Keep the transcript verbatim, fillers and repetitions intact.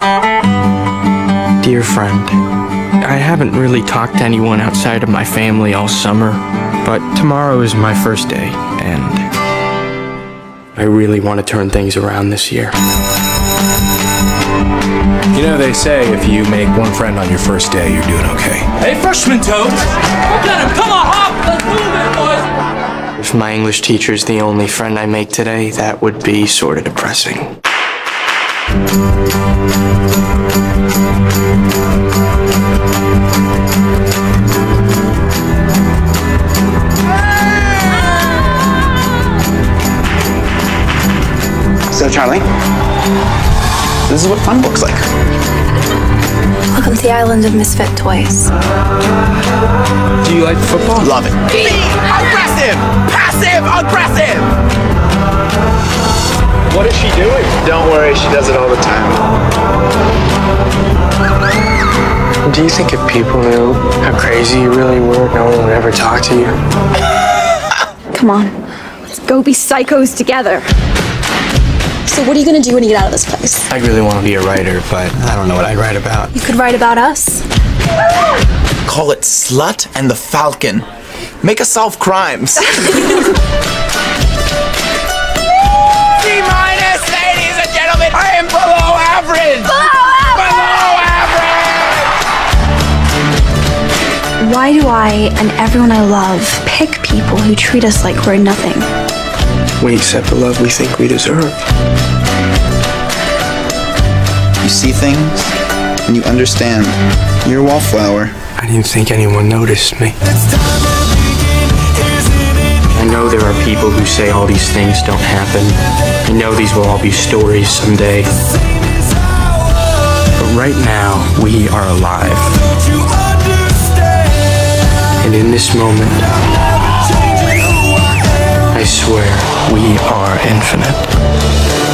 Dear friend, I haven't really talked to anyone outside of my family all summer, but tomorrow is my first day, and I really want to turn things around this year. You know, they say if you make one friend on your first day, you're doing okay. Hey, freshman toad! Get him! Come on, hop! Let's move it, boys! If my English teacher's the only friend I make today, that would be sort of depressing. So, Charlie, this is what fun looks like. Welcome to the island of misfit toys. Do you like football? Love it. Be aggressive! Passive aggressive! What is she doing? Don't worry, she does it all the time. Do you think if people knew how crazy you really were, no one would ever talk to you? Come on, let's go be psychos together. So what are you gonna do when you get out of this place? I really want to be a writer, but I don't know what I'd write about. You could write about us. Call it Slut and the Falcon. Make us solve crimes. C minus, ladies and gentlemen, I am below average! Below average! Why do I and everyone I love pick people who treat us like we're nothing? We accept the love we think we deserve. You see things, and you understand. You're a wallflower. I didn't think anyone noticed me. I know there are people who say all these things don't happen. I know these will all be stories someday. But right now, we are alive. And in this moment, I swear we are infinite.